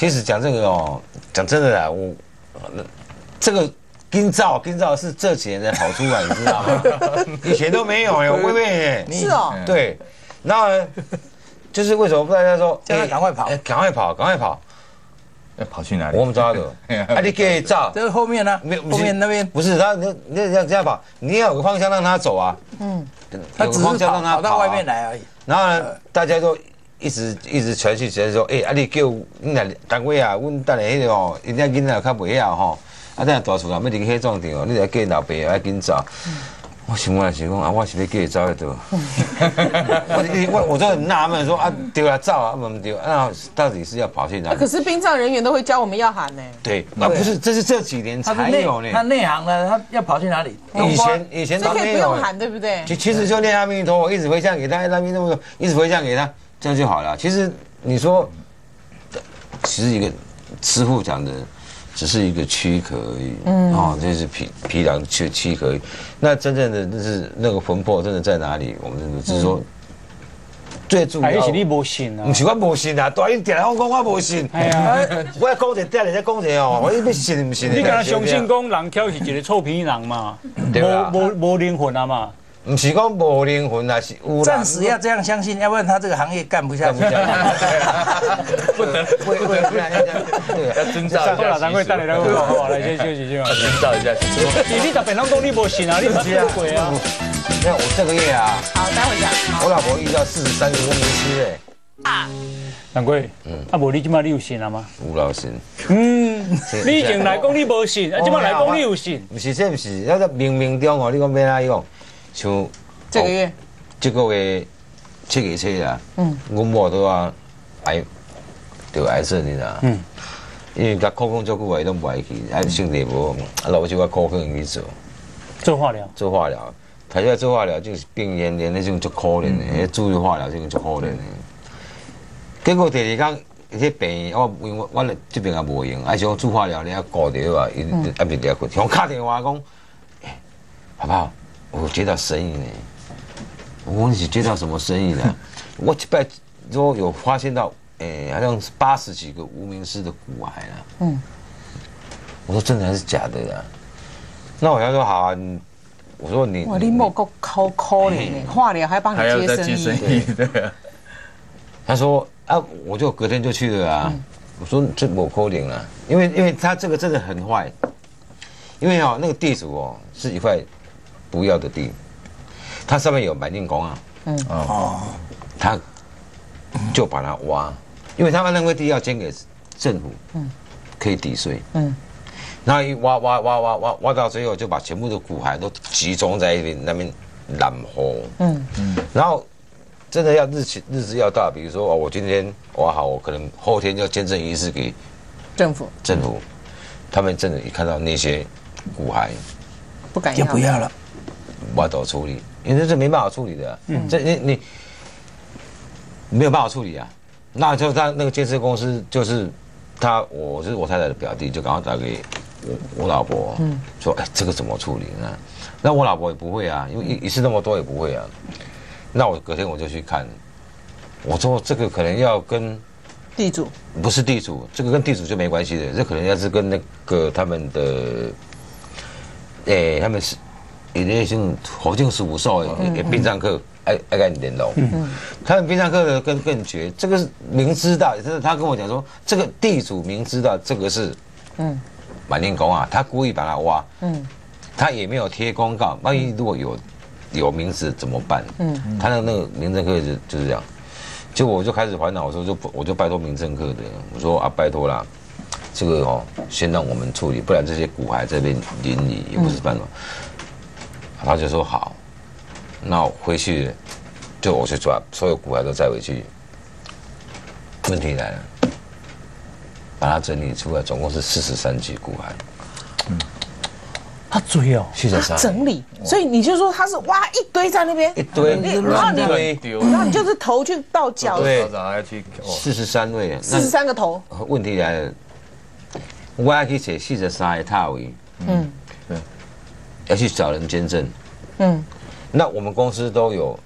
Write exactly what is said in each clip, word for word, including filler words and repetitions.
其实讲这个哦，讲真的啦，我这个金皂金皂是这几年才跑出来，你知道吗？以前都没有哎，微微是哦， 对，然后呢，就是为什么大家说叫他赶快跑， 赶快跑，赶快跑， 要跑去哪里？ 我们抓的，啊，你可以照， 这是后面呢， 没有后面那边不是他，你你这样这样跑，你要有个方向让他走啊，嗯， 他只是跑跑到外面来而已。 然后呢，大家都。一直一直传讯，直说，哎、欸，啊你叫你来单位啊，阮等下迄个哦，因遐囡仔较袂晓吼，啊等下大厝啊要离迄壮场哦，你来叫老爸啊紧走。我想我是讲啊，我是要叫伊走去倒。我我我就很纳闷说啊，对啊，走啊，唔对啊，到底是要跑去哪里？ 可是殡葬人员都会教我们要喊呢。 对，啊不是，这是这几年才有呢。 他内行的，他要跑去哪里？ 以前以前都可以没有不用喊，对不对？ 其其实就念阿弥陀佛，一直回向给他，阿弥陀佛，一直回向给他。这样就好了。其实你说，其实一个师傅讲的，只是一个躯壳而已。嗯，哦，这是皮皮囊躯躯壳而已。那真正的就是那个魂魄真的在哪里？我们真的只是说，最重要。 还是你无信啊？ 不是我无信啊，大英点来我讲我无信。哎呀，我要讲一点，再讲一下哦，我要信不信？ 你敢相信讲人挑是一个臭皮囊嘛？ 对吧？ 无无无灵魂啊嘛？ 不是讲无灵魂啊，是有。 暂时要这样相信，要不然他这个行业干不下去。 不能， 不不不然对，要遵照一下。 好了，难怪带来了，好不好？来先休息先。 遵照一下。 你你特别拢讲你无信啊，你不是啊？鬼啊！ 没有，我这个月啊， 好，待会讲。 我老婆遇到四十三个工程师哎。 啊。 难怪，嗯，啊，无你即摆你有信啊吗？ 有老信。 嗯，你以前来讲你无信，啊，即摆来讲你有信。 不是，这不是，那个冥冥中哦，你讲要哪样？像这个月， 这个月七月七啊，嗯，我某都啊癌得癌症你知道？嗯，因为甲口腔足久啊，伊拢不爱去，啊身体无，啊老是我口腔去做做化疗， 做化疗，排出来做化疗就是病恹恹那种足可怜的，迄注意化疗这种足可怜的。结果第二天，迄病我因为我我这边也无用，啊想做化疗你啊顾着啊，伊啊别了困，向打电话讲，哎，好不好？我接到生意呢，我问你是接到什么生意呢？我这边说有发现到，诶、欸，好像是八十几个无名氏的骨癌啊。嗯，我说真的还是假的呀？那我要说好啊，你我说你， 哇，你莫够抠抠的呢，化疗还帮你接生意， 生意对啊。 他说啊，我就隔天就去了啊。嗯、我说这我扣零了，因为因为他这个真的很坏，因为哦那个地主哦是一块。不要的地，它上面有买定工啊，嗯哦，他就把它挖，因为他们那块地要捐给政府，嗯，可以抵税，嗯，然后一挖挖挖挖挖挖到最后，就把全部的骨骸都集中在一边那边染红，嗯嗯，然后真的要日期日子要到，比如说哦，我今天挖好，我可能后天要捐赠仪式给政府， 政府，他们真的一看到那些骨骸， 不敢就不要了。 挖走处理，因为这是没办法处理的、啊，嗯，这你你没有办法处理啊。那就他那个建设公司，就是他，我是我太太的表弟，就赶快打给我我老婆，嗯，说哎、欸、这个怎么处理呢？那我老婆也不会啊，因为一一次那么多也不会啊。那我隔天我就去看，我说这个可能要跟地主， 不是地主，这个跟地主就没关系的，这可能要是跟那个他们的，哎、欸，他们是。有那些火警事务所的殡葬科爱爱跟你联络，嗯，他们殡葬科的更更绝，这个是明知道，就是他跟我讲说，这个地主明知道这个是，嗯，满天工啊，他故意把它挖，嗯，他也没有贴公告，万一如果有有名字怎么办？嗯，他的那个民政科就就是这样，结果我就开始烦恼，我说就我就拜托民政科的，我说啊拜托啦，这个哦先让我们处理，不然这些骨骸这边邻里也不是办法。他就说好，那我回去就我去抓，所有骨骸都载回去。问题来了，把它整理出来，总共是四十三具骨骸。 嗯，他追哦， 四十三整理，所以你就说他是挖一堆在那边， 一堆， 然后你，然后你就是头去到脚， 对，四十三位， 四十三个头。 问题来了，我要去写四十三个塔位，嗯，对。要去找人捐赠，嗯，那我们公司都有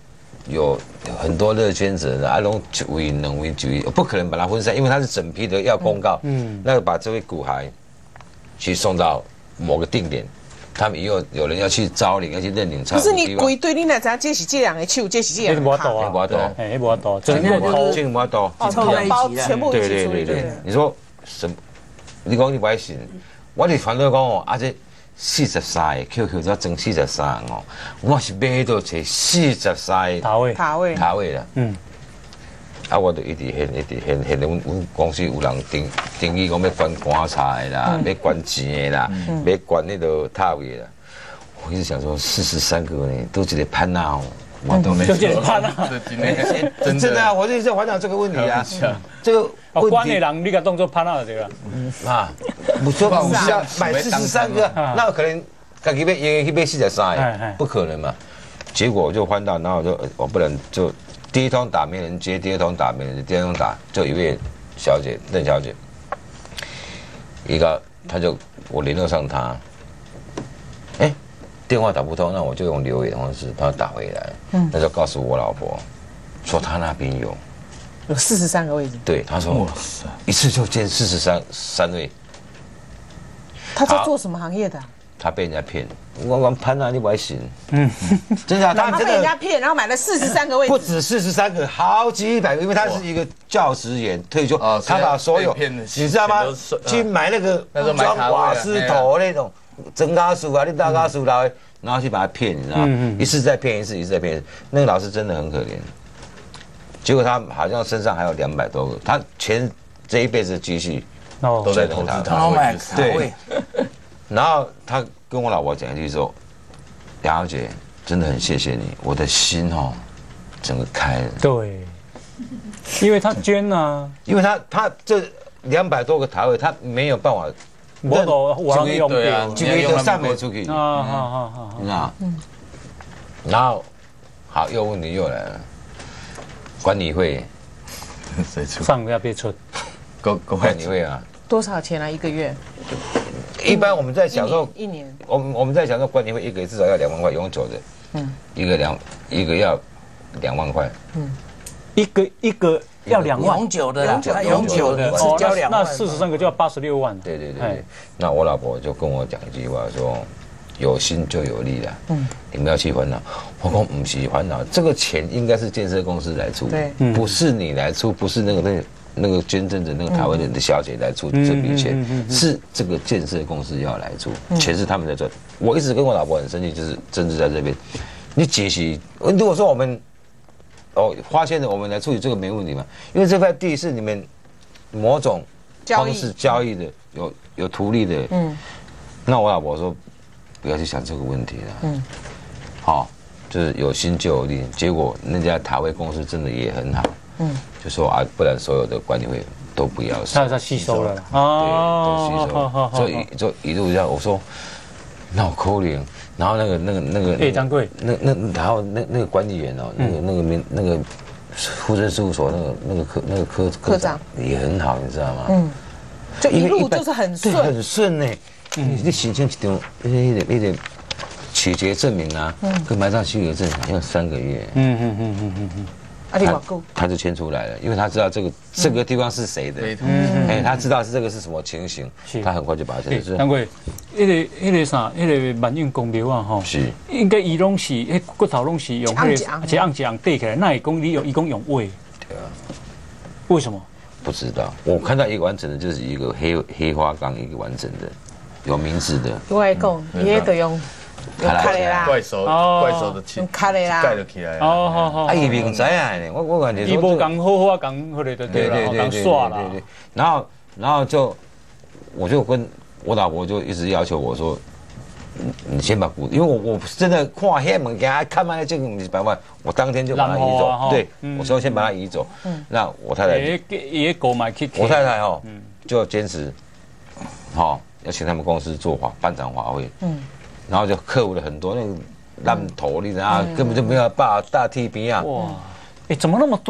有很多热捐者的，啊，拢一位、两位、几位，不可能把它分散，因为它是整批的要公告，嗯，那把这位骨骸去送到某个定点。他们以后有人要去招领，要去认领。 可是你归队，你哪知道这是这两个手，这是这两个卡？ 没法度啊， 哎，没法度， 真的就是这个没法度， 哦，同胞全部一起处理。 对对对对，你说什？你讲你不爱信，我哋传到讲哦，啊这四十三个 Q Q 只要争四十三哦，我是买到找四十三个塔位， 塔位， 塔位啦。嗯。啊，我就一直现一直现现，阮阮公司有人定定义讲要管棺材啦，要管钱的啦，要管那个塔位啦。我一直想说，四十三个呢，都一个潘娜哦，我都没。 就一个潘娜， 真真的啊，我一直在烦恼这个问题啊。这个问题，关的人你个动作潘娜对吧？ 啊，不说不是要买四十三个，那可能自己要也去买四十三个，不可能嘛。结果我就翻到，然后我就我不能就。第一通打没人接，第二通打没人接，第二通打就一位小姐邓小姐，一个她就我联络上她，哎、欸，电话打不通，那我就用留言方式把她打回来，嗯，那就告诉我老婆，说她那边有有四十三个位置， 对，她说哇塞，一次就建四十三三位， 她在做什么行业的、啊？ 他被人家骗，我我潘啊，你不爱信？嗯，真的， 他被人家骗，然后买了四十三个位置， 不止四十三个，好几百个，因为他是一个教职员退休，他把所有，你知道吗？去买那个装瓦斯头那种增加数啊，你大加数来，然后去把他骗，你知道吗？一次再骗一次，一次再骗一次。那个老师真的很可怜，结果他好像身上还有两百多个，他全这一辈子积蓄都在投资他，对。然后他跟我老婆讲一句说：“杨小姐，真的很谢谢你，我的心哦，整个开了。” 对，因为他捐啊， 因为他他这两百多个塔位，他没有办法， 我都我用对啊，就一个上没出去啊啊啊啊！ 你知道？然后好，又问题又来了，管理费谁出？ 上要别出， 管管理费啊？ 多少钱啊？一个月？ 一般我们在享受一年， 我们我们在享受管理费一个月至少要两万块永久的，嗯，一个两一个要两万块， 嗯，一个一个要两万， 永久的啦，永久的哦，交两万，那四十三个就要八十六万。 对对对对，那我老婆就跟我讲一句话说，有心就有力了，嗯，你们要去烦恼。我说不是烦恼，这个钱应该是建设公司来出， 对， 不是你来出，不是那个那个。那个捐赠的那个台湾人的小姐来出这笔钱，是这个建设公司要来出，钱是他们在赚。我一直跟我老婆很生气，就是政治在这边，你解析，如果说我们哦花钱的，我们来处理这个没问题嘛？因为这块地是你们某种方式交易的，有有图利的，嗯，那我老婆说不要去想这个问题了，嗯，好，就是有心就有力，结果那家塔位公司真的也很好。嗯，就说啊，不然所有的管理费都不要收， 他他吸收了， 对，都吸收，所以就一路这样。我说，那我扣零，然后那个那个那个， 哎，掌柜， 那那然后那那个管理员哦，那个那个民那个户政事务所那个那个科那个科科长也很好，你知道吗？ 嗯，就一路就是很顺， 很顺呢。你你申请一张那个那个取决证明啊，跟埋葬许可证要三个月。嗯嗯嗯嗯嗯嗯。他他就签出来了，因为他知道这个这个地方是谁的，哎，他知道是这个是什么情形，他很快就把它签出来。 难怪，那个那个啥，那个万应公庙啊，吼， 是应该伊拢是，迄骨头拢是用那个，而且按一样对起来，那一公你用一共用位，对啊，为什么？ 不知道，我看到一个完整的，就是一个黑黑花岗，一个完整的，有名字的。 我来讲，你也得用。 卡雷拉， 怪手，怪手的气， 卡雷拉盖得起来。 哦，好好。 啊，伊明知啊呢，我我感觉。 伊无讲好好讲，后来就对了，讲耍了。对对。 然后，然后就，我就跟我老婆就一直要求我说，你先把骨，因为我我真的看黑物件，看卖这个不是办法，我当天就把它移走。对，我说先把它移走。嗯。那我太太。也也购买去。 我太太哦，就坚持，好要请他们公司做华办展华会。嗯。然后就克服了很多那个烂头，你知道，根本就没有把大 T 边啊！哇， 哎，怎么那么多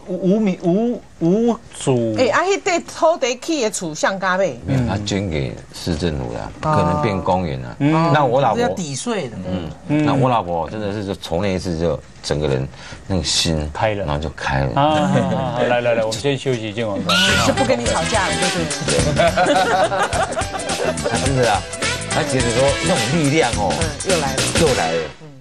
无名无无主。 哎，啊，迄块土地起的厝像加买， 没有，他捐给市政府了，可能变公园了。那我老婆要抵税的。 嗯，那我老婆真的是就从那一次就整个人那个心开了， 然后就开了。 啊，好，来来来，我们先休息，今晚就不跟你吵架了，对不对？ 他真的啊，他觉得说那种力量哦， 嗯，又来了。 又来了。